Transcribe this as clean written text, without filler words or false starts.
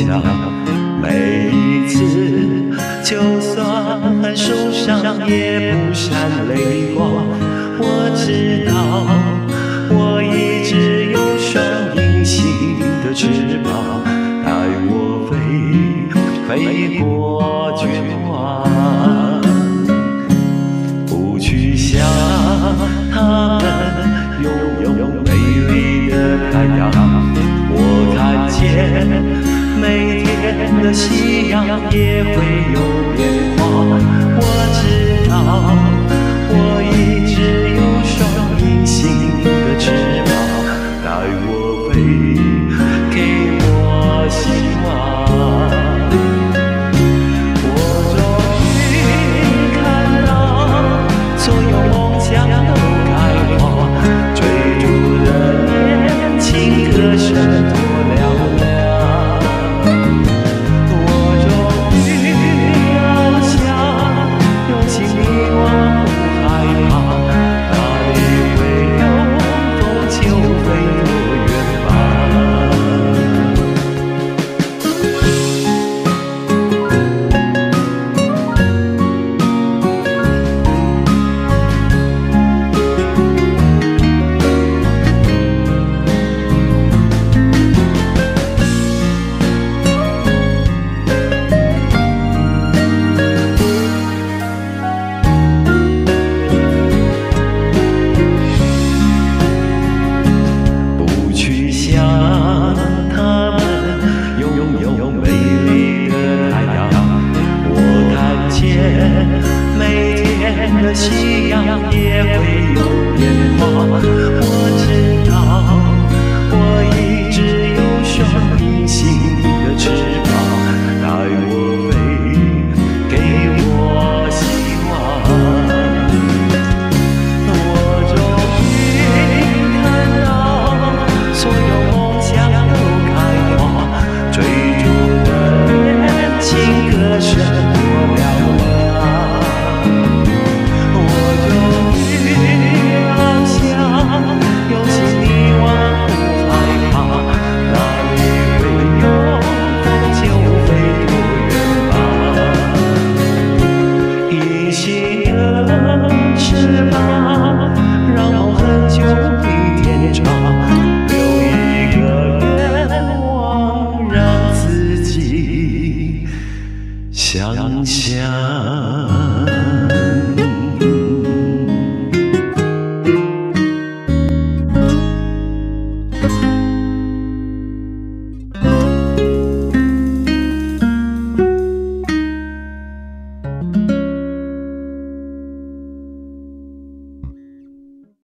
强。每一次，就算很受伤，也不闪泪光。我知道，我一直有双隐形的翅膀，带我飞过绝望。不去想他们拥有美丽的太阳，我看见每天的夕阳也会有变化。我知道，我一直有双隐形的翅膀，带我飞，给我希望。我终于看到，所有梦想都开花，追逐的年轻歌声多嘹亮。我终于翱翔，有心迷惘不害怕，哪里会有风就飞多远吧。每天的夕阳也会有变化。我知道，我一直有双隐形的翅膀，带我飞，给我希望。我终于看到，所有梦想都开花，追逐的年轻歌声多嘹亮。翅膀让我很久比天长，有一个愿望让自己想象。